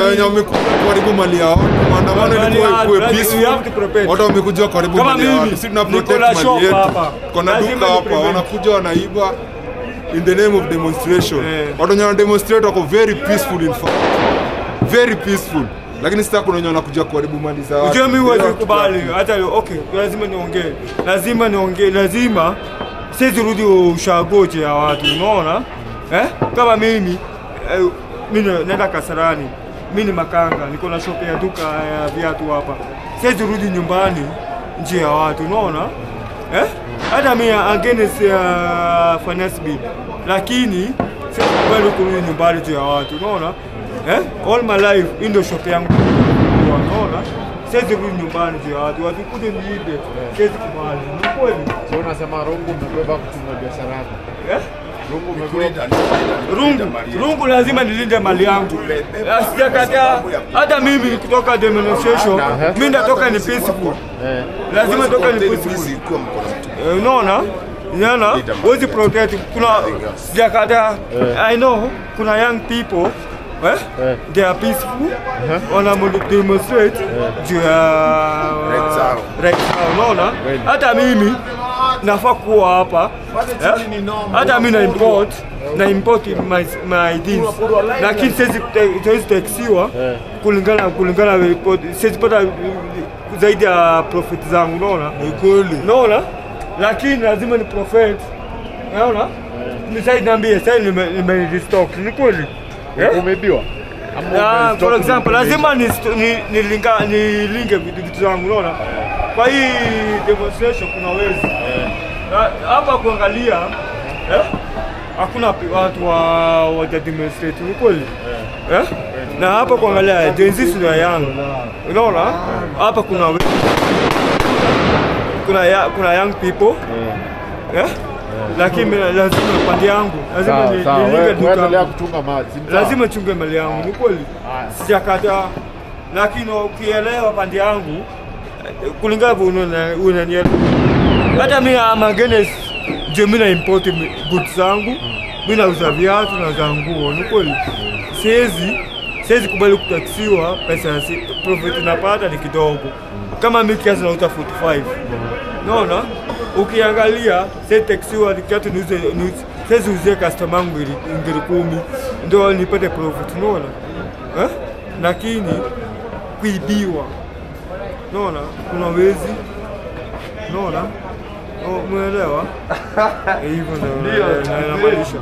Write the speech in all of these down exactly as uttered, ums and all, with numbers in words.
wenye wamekuja kuharibu mali yao. Maandamano ilikuwa ikuwe peaceful. Watu wamekuja kuharibu mali yao. Sisi tuna protect mali yetu. Kuna duka hapa wanakuja wanaiba in the name of demonstration. Watu wenye demonstrate wako very peaceful in fact. Very peaceful. Lakini sasa kuna wenye wanakuja kuharibu mali za watu. Unajua mimi huwezi kubali. Hata okay, lazima niongee. Lazima niongee. Lazima sisi rudi ushagoje ya watu, unaona? Eh? Kama mimi eh, mimi naenda Kasarani. Mimi ni makanga, niko na shop ya duka ya viatu hapa. Sisi rudi nyumbani nje ya watu, unaona? Eh? Hata mimi against uh, finance bill. Lakini sisi kubali kurudi nyumbani nje ya watu, unaona? Eh? All my life in the shop yangu. Unaona? Sisi rudi nyumbani nje ya watu. Watu kuje niibe. Sisi kubali. Ni kweli. Sio unasema rungu umebeba kuchunga biashara yako. Eh? Rungu umebeba. Rungu, rungu lazima nilinde mali yangu. Sijakataa. Hata mimi nikitoka demonstration, mimi natoka ni peaceful. Lazima nitoka ni peaceful. Unaona? Unaona? Wezi protect. Kuna sijakataa. I know kuna young people eh? Yeah. They are peaceful. Uh-huh. Wana demonstrate juu ya right now, unaona? Hata mimi nafaa kuwa hapa. Hata mimi na import na import my my things. Lakini sisi tuwezi taxiwa kulingana kulingana sisi pata zaidi ya profit zangu, unaona? Ni kweli. Unaona? Lakini lazima ni profit. Unaona? Ni sasa niambie sasa nime restock. Ni kweli? Yeah? Umeibiwa? Uh, for example, lazima ni nilinga nilinge vitu zangu, unaona? Kwa hii demonstration kuna wezi. Hapa kuangalia eh? Hakuna watu wa wa demonstrate, ni kweli? Eh? Na hapa kuangalia jenzi sio yangu. Unaona? Hapa kuna wezi. Kuna ya, kuna young people. Eh? Lakini lazima pande yangu lazima nilinge duka kuchunga mali, lazima chunge mali yangu, ni kweli? Sijakataa, lakini ukielewa pande yangu kulingana unaona unanielewa. Hata mimi ama against je, mimi na import goods zangu, mimi nauza viatu na za nguo, ni kweli? Siwezi siwezi kubali kutaksiwa pesa ya profit napata ni kidogo. Kama mimi kiasi nauza arobaini na tano. Unaona? Ukiangalia sasa taxiwa kiatu niuze sasa uzie customer wangu ngiri kumi ndio nipate profit, unaona? Eh? Lakini kuibiwa. Unaona? Kuna wezi. Unaona? Oh, umeelewa? Hivyo ndio inamaanisha.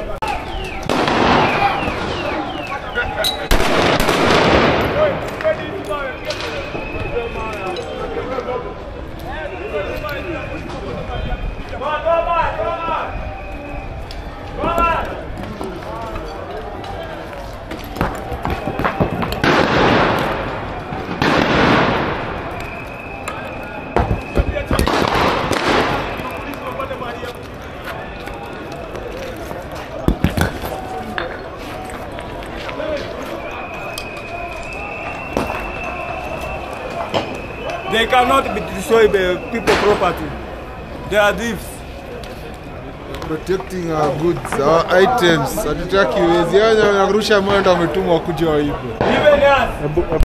They cannot be destroyed by people property. They are thieves. Protecting our goods, our items. Hatutaki wezi. Hao wanarusha mwendo wametumwa kuja waibe. Even us.